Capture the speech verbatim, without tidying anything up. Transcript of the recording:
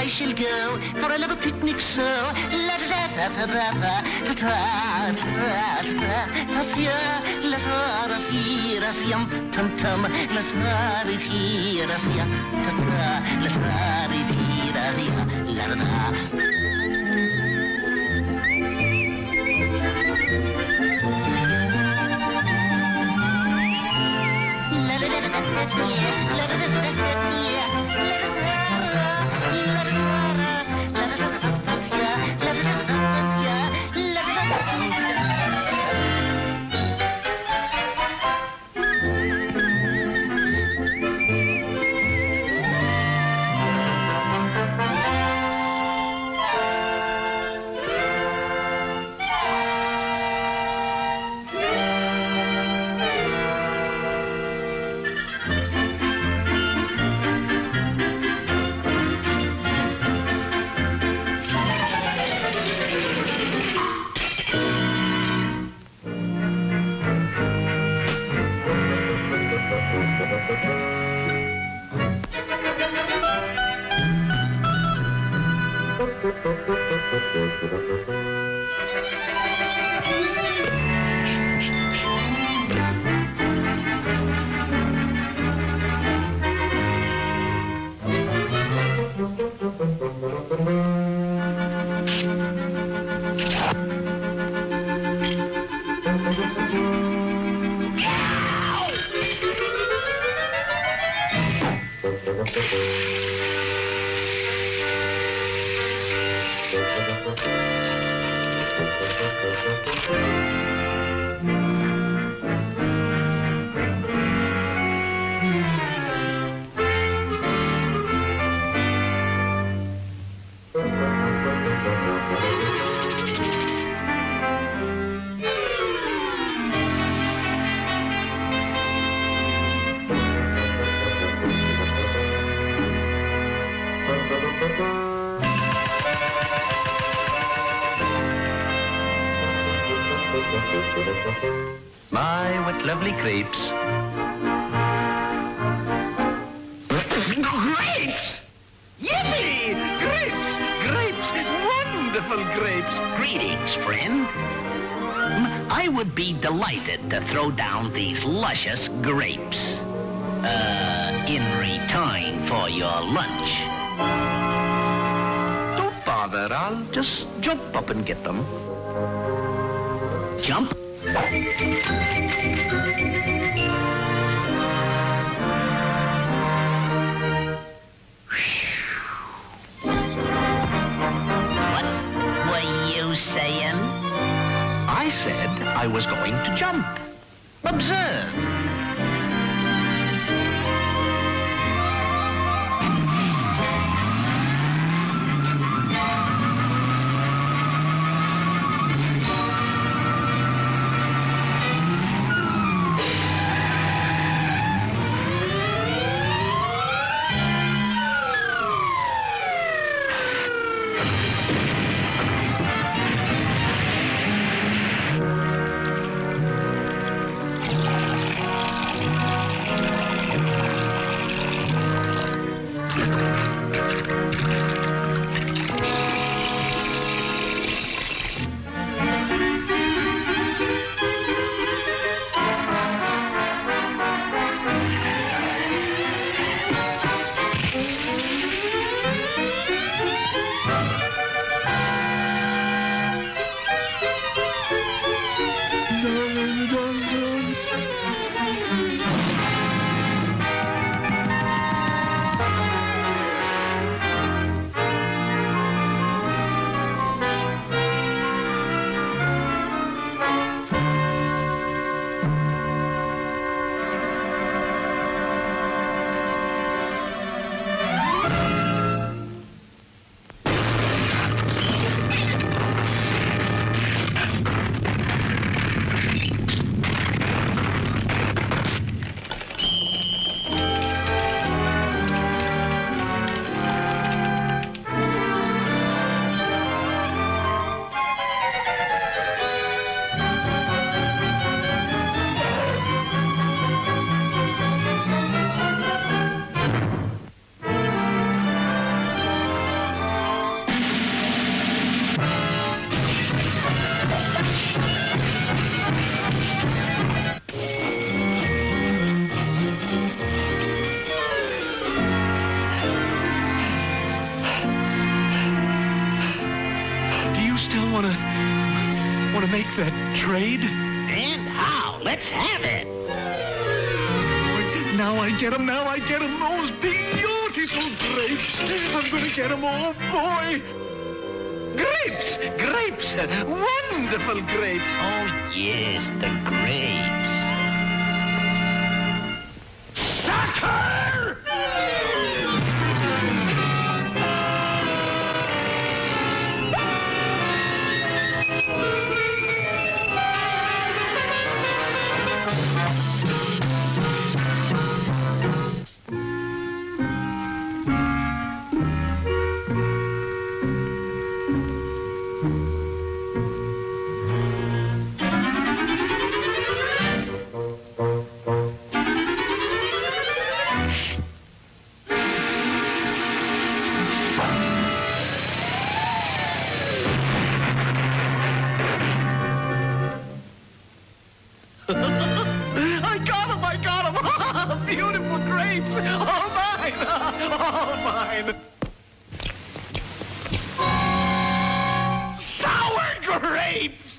I shall go for a little picnic, so la da da da da da da da da da da la da da fi ra fiam tum tum la da di fi ra fia ta ta la da di fi ra ria la da da. My, what lovely grapes. Grapes! Yippee! Grapes! Grapes! Wonderful grapes! Greetings, friend. I would be delighted to throw down these luscious grapes. Uh, in return for your lunch. Don't bother, I'll just jump up and get them. Jump? What were you saying? I said I was going to jump. Observe. still want to want to make that trade? And how? Let's have it. Now I get them, now I get them, those beautiful grapes. I'm going to get them, oh boy. Grapes! Grapes! Wonderful grapes! Oh, yes, the grapes. Sucker! I got him, I got him. Beautiful grapes. All mine. All mine. Sour grapes!